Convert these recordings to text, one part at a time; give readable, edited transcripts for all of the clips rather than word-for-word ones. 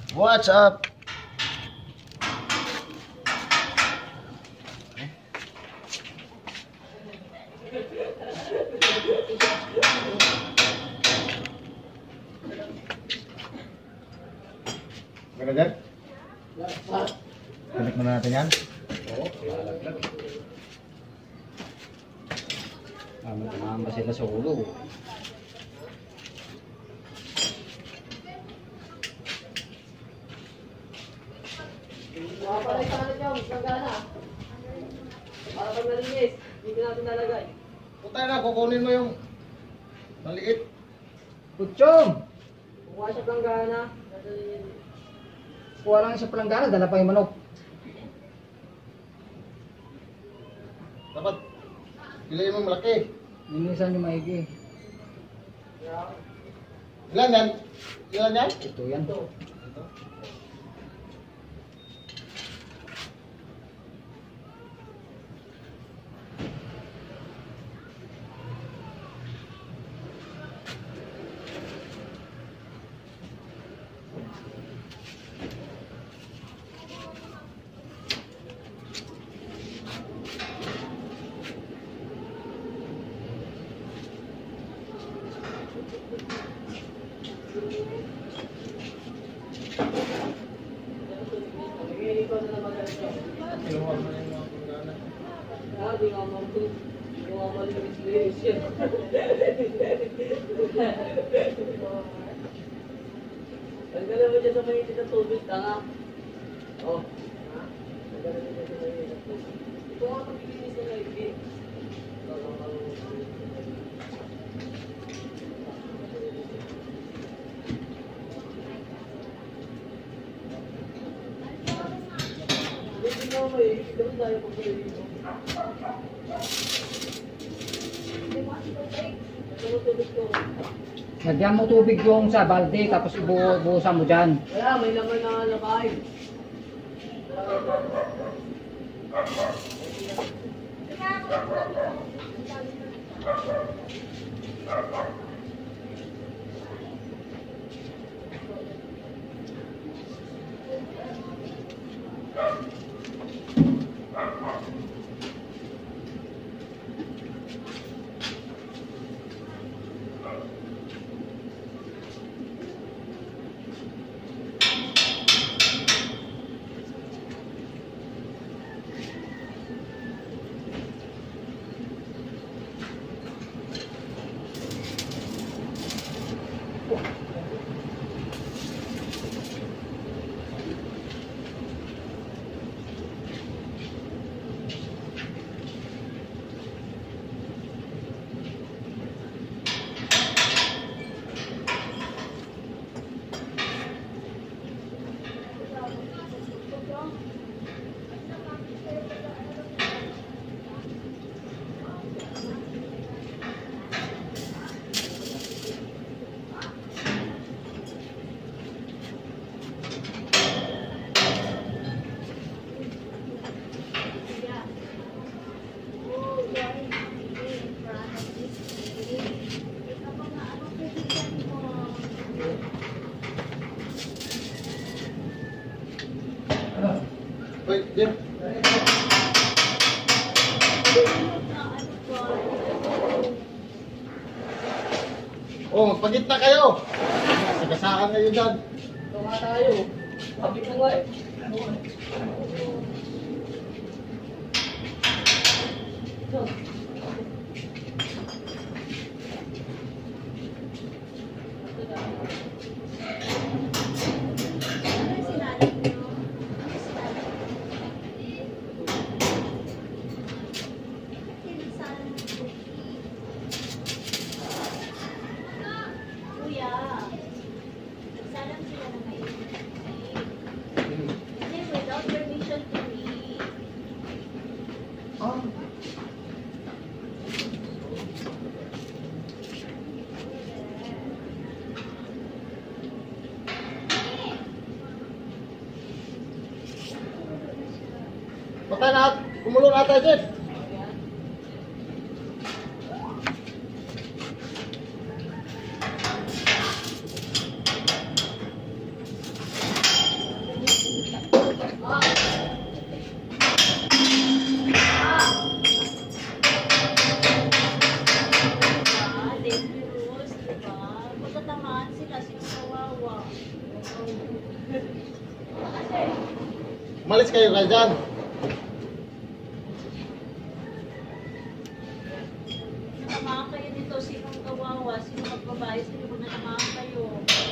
What's up? Ganda dyan? Connect muna natin yan. Oo, lalaglag. Tumama sila sa ulo. Para isanit niyo, magana. Para pag nalinis, hindi natin nalagay. Puta na, kukunin mo yung maliit. Kutsyong! Kumuha siya planggana, dadalhin niya. Kuha lang sa palanggana, dala pa yung manok. Dapat, pilayin mo malaki. Linisan yung maigi. Ilan yan? Ilan yan? Ito yan. Ito. Hindi ko na magalit siya. Kinuha mo na yung mga pagkana. Di nga mampu. Di nga malinis-linis siya. Tanggalan mo dyan sa mainit na tubig, tanga. Oh. Tanggalan mo dyan sa mainit na tubig. Ito nga pag-ilinis na naibig. Hindi mo may ganun tayo pag-ilinis mo. Ano tubig ko? Lagyan mo tubig yung sa balde, tapos ibuhusan mo dyan. Wala, may laman na nakain. Wait, Jim. Oh, magpagitna kayo. Sagasaan kayo dyan. Ito nga tayo. Sabi ko nga eh. Kuya, nagsalang sila na kayo. Kasi without permission to me. Ah. Patay na, kumulo na tayo, Jeff. Malis kayo dyan. Natamaan kayo dito. Sinong kawawa? Sino magbabayad? Sino kung natamaan kayo?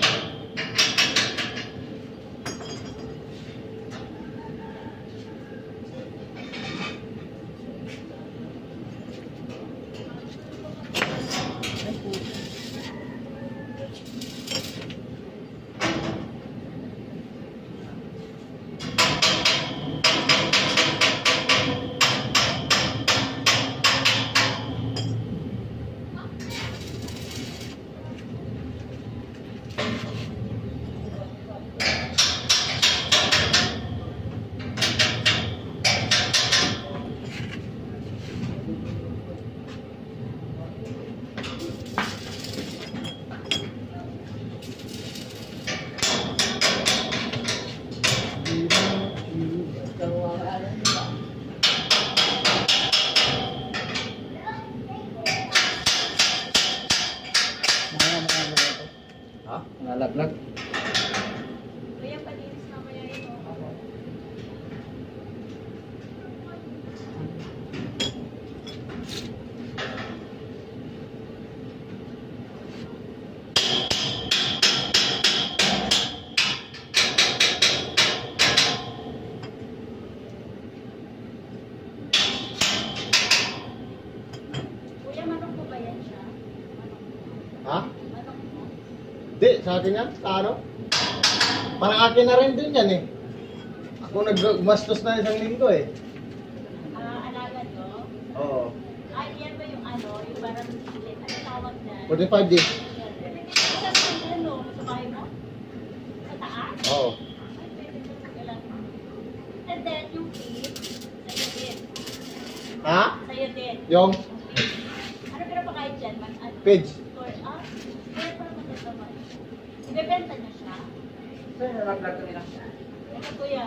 Ha? Nalaglag. Kaya palinis mamaya yun. Oh. Kuya, manok po ba yan siya? Manok po. Ha? Manok po. Di, sa akin yan. Sa ano? Parang akin na rin din yan eh. Ako nagmastos na isang linggo eh. Alaga to? Oo. Ay, yan ba yung ano? Yung parang silit? Ano tawag na? 45 days. Sa ano? Sa bahay mo? Sa taas? Oo. Ay, pwede ko sa galang. And then, yung feet, sa'yo din. Ha? Sa'yo din. Yung Ano pero pa kahit dyan? Ano? page. Kaya parang maganda ba? Ibebenta niya siya? Sir, nalaglag kanina. Ito kuya.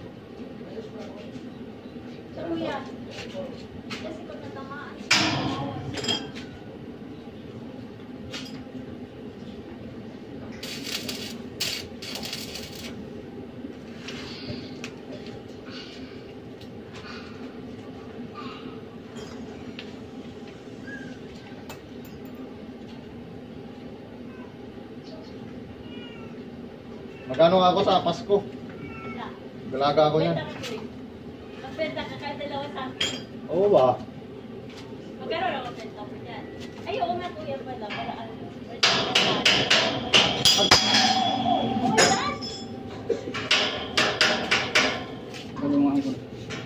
Sa kuya. Kasi pag natamaan. Magkano ako sa Pasko? Wala. Dalaga ako yan. Benta ka kuya. Magbenta ka kahit dalawa sa akin. Oo ba? Magkano lang ang benta mo dyan? Ay, oo nga kuya pala. Para ano. Oh my God! Tulungan ko.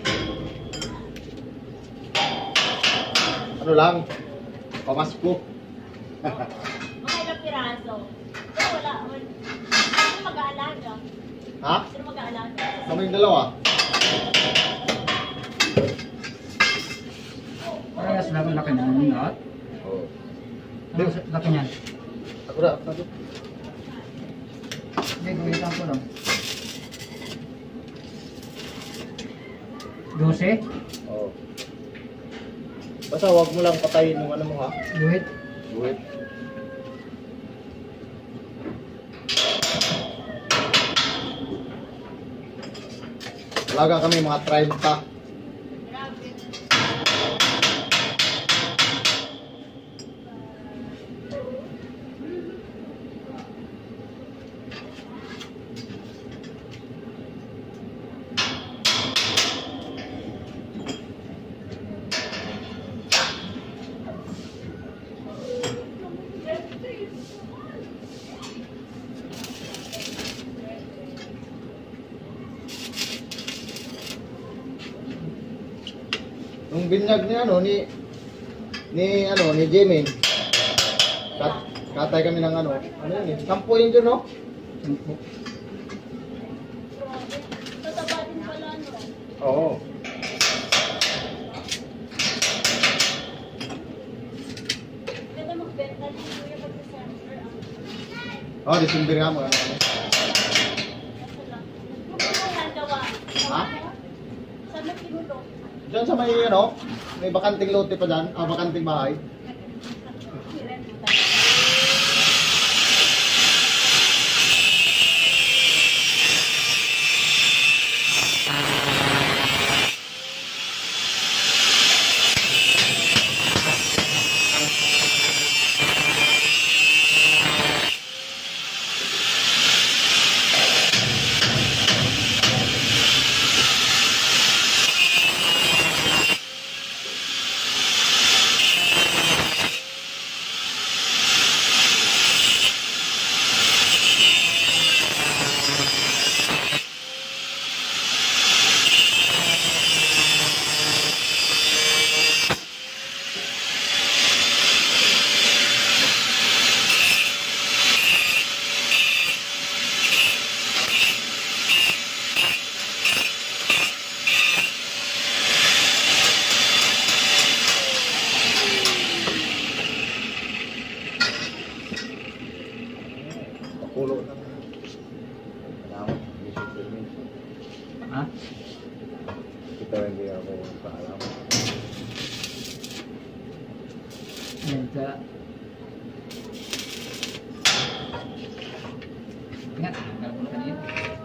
Ano lang? Pamasko. Mga ilang piraso. Pero wala. Sino mag-aalaga? Ha? Sino mag-aalaga? Kami yung dalawa. Parehas lang ang laki na yung lahat. Oo. Ano sa laki niyan? Ako na. Ako. Hindi, gumitan ko lang. 12? Oo. Basta wag mo lang patayin yung ano mo ha. Guhit? Buhit. Talaga kami mga 30. Grabe. Nung binyag ni ano ni Jimmy. Katay kami ng ano yun eh. 10 yun dyan no? 10. Grabe. Tataba din pala, no? Oo. Ganda magbenta din kuya pag sa sensor. Oh, December nga mo. Kaso lang. Magpapalhan gawa. Ha? Saan mo tinulong? Diyan sa may ano, may bakanting lote pa dyan, bakanting bahay. Rent mo tayo. pulo ng salamat. Ha? Ito hindi ako kaalam. Yan sa... Ingat, gagawin ka niya.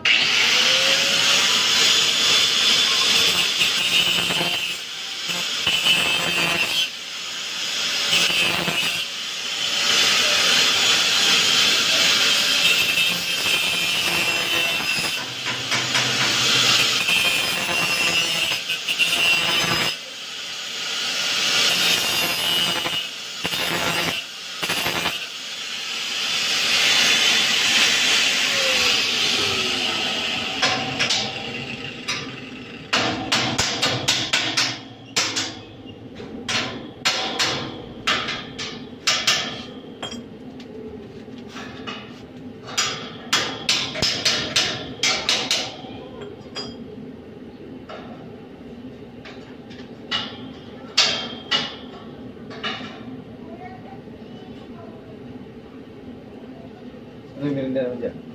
Ano yung merinda naman dyan?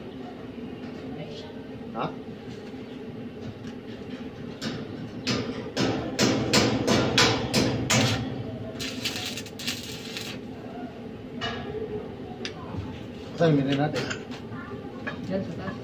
Ha? Saan yung merinda natin? Yan sa taas.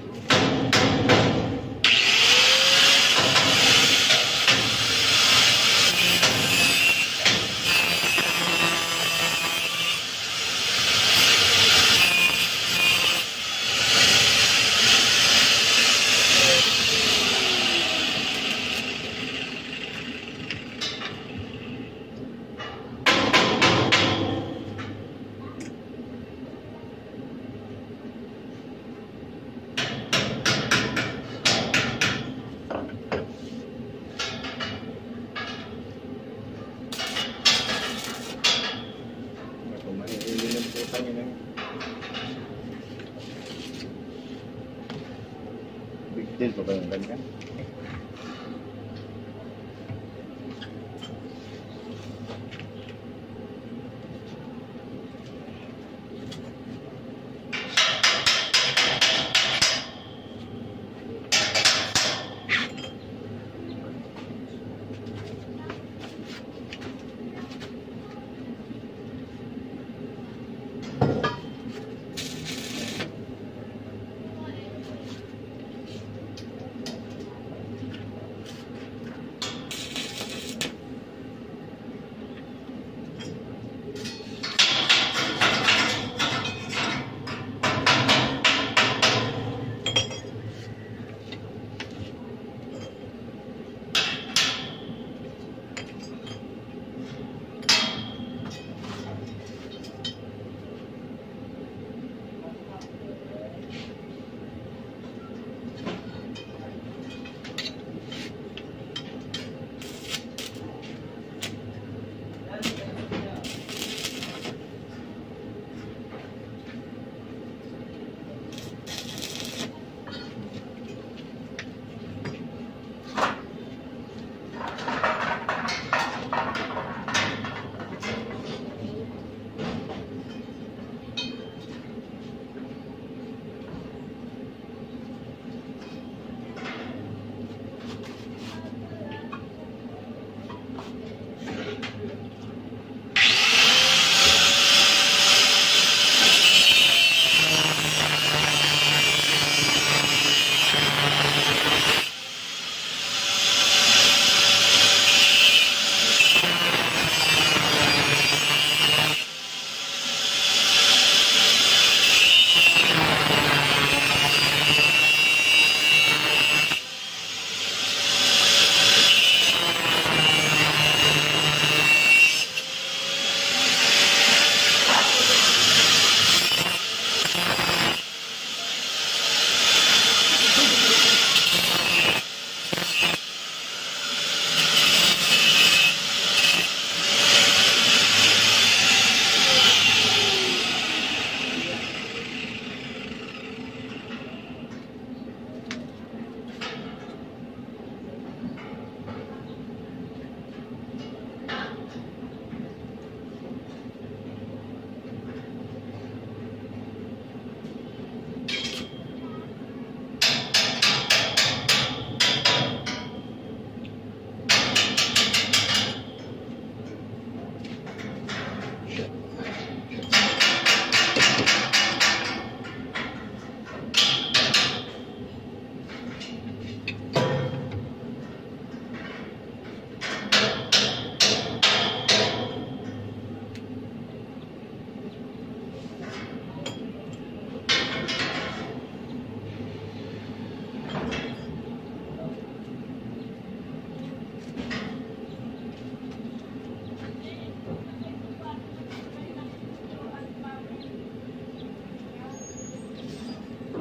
Ako manihili ng putang yun eh. Big deal pa ba yung ganyan?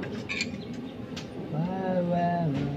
Wow, wow, wow.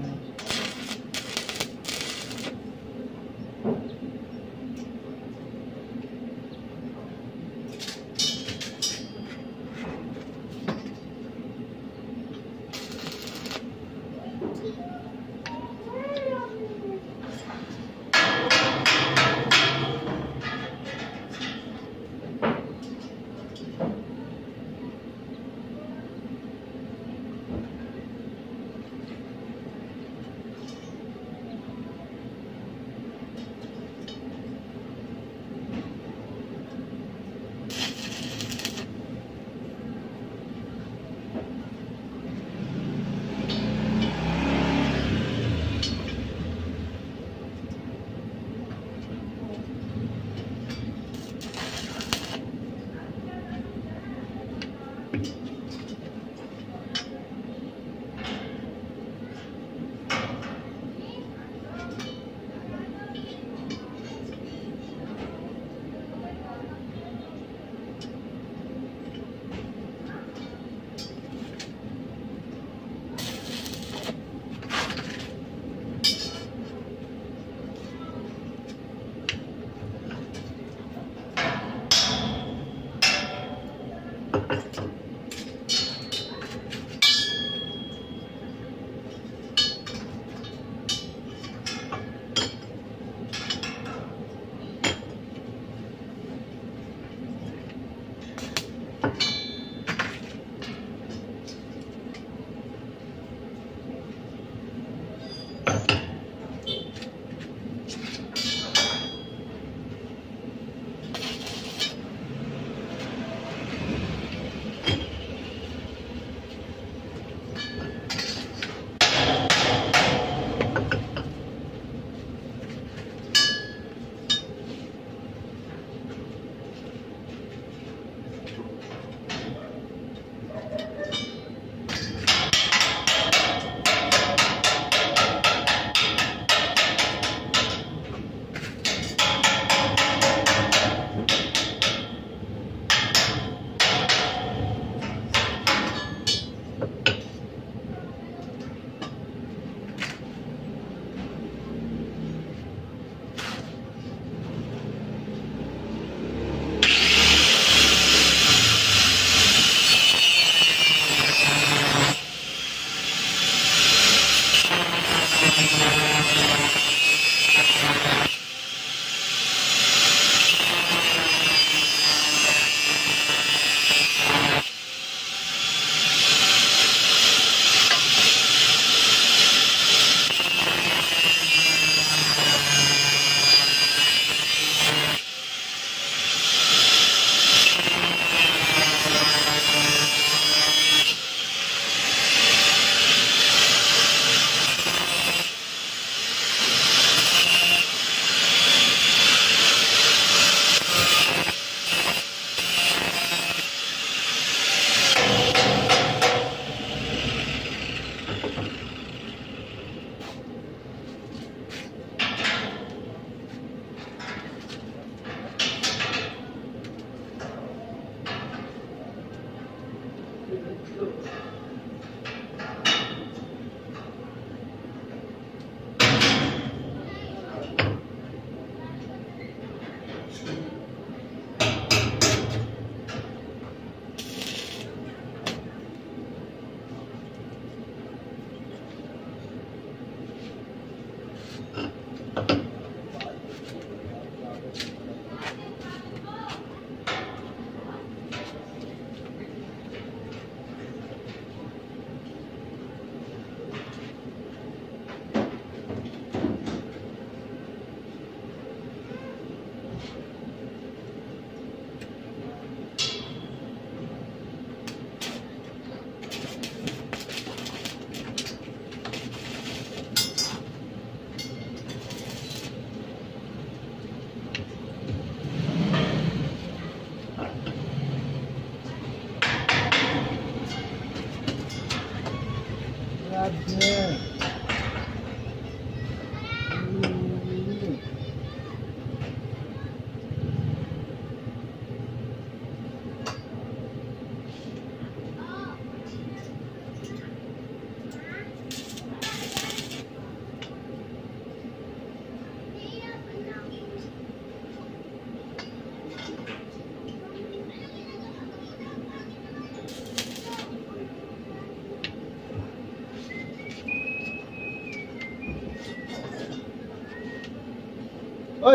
Oy!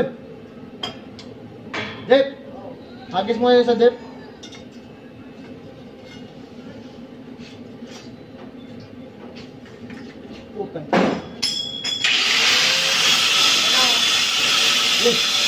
Jeep! Hagis mo yun sa Jeep. Putang. Yes.